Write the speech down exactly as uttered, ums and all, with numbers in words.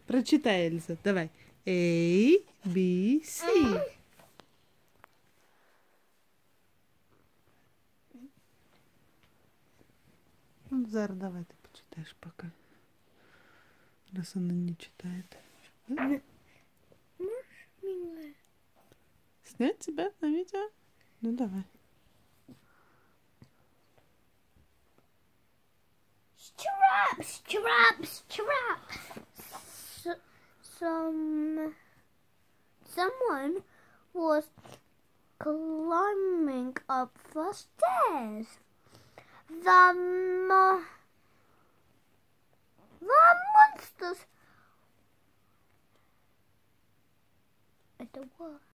Прочитай, Эльза, давай. A, B, C. Ну, Зара, давай ты почитаешь пока. Раз она не читает. Да? Снять тебя на видео? Ну, давай. Straps, straps, straps. S some someone was climbing up the stairs. The mo the monsters. I don't know what.